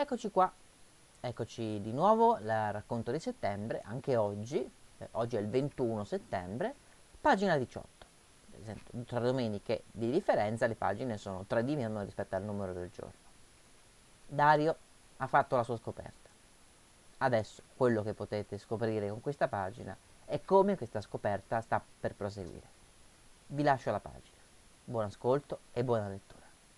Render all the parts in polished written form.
Eccoci qua, eccoci di nuovo, la racconto di settembre, anche oggi, oggi è il 21 settembre, pagina 18. Ad esempio, tra domeniche di differenza le pagine sono 3 di meno rispetto al numero del giorno. Dario ha fatto la sua scoperta. Adesso quello che potete scoprire con questa pagina è come questa scoperta sta per proseguire. Vi lascio la pagina. Buon ascolto e buona lettura.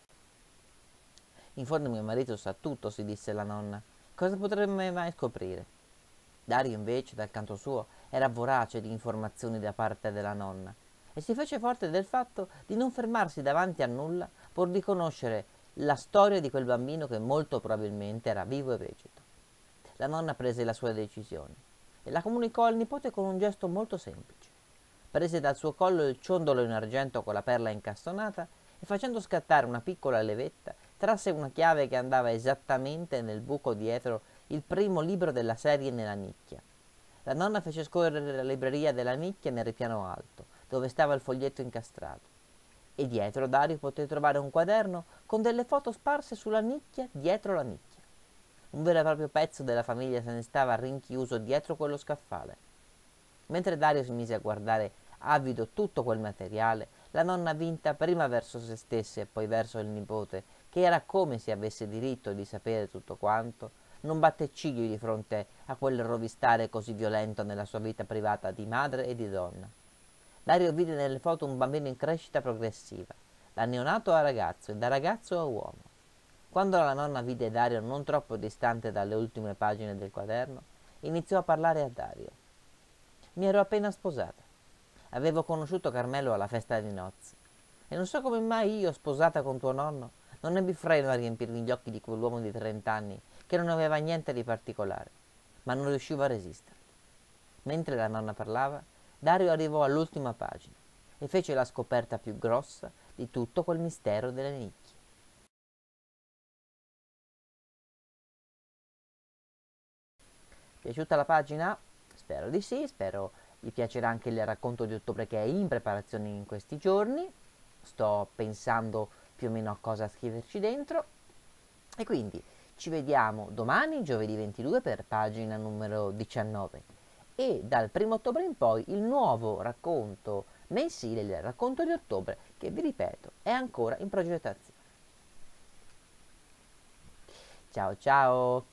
In fondo mio marito sa tutto, si disse la nonna. Cosa potremmo mai scoprire? Dario invece, dal canto suo, era vorace di informazioni da parte della nonna e si fece forte del fatto di non fermarsi davanti a nulla pur di conoscere la storia di quel bambino che molto probabilmente era vivo e vegeto. La nonna prese la sua decisione e la comunicò al nipote con un gesto molto semplice. Prese dal suo collo il ciondolo in argento con la perla incastonata e facendo scattare una piccola levetta trasse una chiave che andava esattamente nel buco dietro il primo libro della serie nella nicchia. La nonna fece scorrere la libreria della nicchia nel ripiano alto, dove stava il foglietto incastrato, e dietro Dario poté trovare un quaderno con delle foto sparse sulla nicchia dietro la nicchia. Un vero e proprio pezzo della famiglia se ne stava rinchiuso dietro quello scaffale. Mentre Dario si mise a guardare avido tutto quel materiale, la nonna vinta prima verso se stessa e poi verso il nipote, che era come se avesse diritto di sapere tutto quanto, non batte ciglio di fronte a quel rovistare così violento nella sua vita privata di madre e di donna. Dario vide nelle foto un bambino in crescita progressiva, da neonato a ragazzo e da ragazzo a uomo. Quando la nonna vide Dario non troppo distante dalle ultime pagine del quaderno, iniziò a parlare a Dario. Mi ero appena sposata. Avevo conosciuto Carmelo alla festa di nozze. E non so come mai io, sposata con tuo nonno, non ebbi freno a riempirmi gli occhi di quell'uomo di 30 anni che non aveva niente di particolare, ma non riuscivo a resistere. Mentre la nonna parlava, Dario arrivò all'ultima pagina e fece la scoperta più grossa di tutto quel mistero delle nicchie. Piaciuta la pagina? Spero di sì, spero vi piacerà anche il racconto di ottobre che è in preparazione in questi giorni. Sto pensando più o meno a cosa scriverci dentro. E quindi ci vediamo domani, giovedì 22, per pagina numero 19. E dal 1 ottobre in poi il nuovo racconto mensile, il racconto di ottobre, che vi ripeto è ancora in progettazione. Ciao ciao!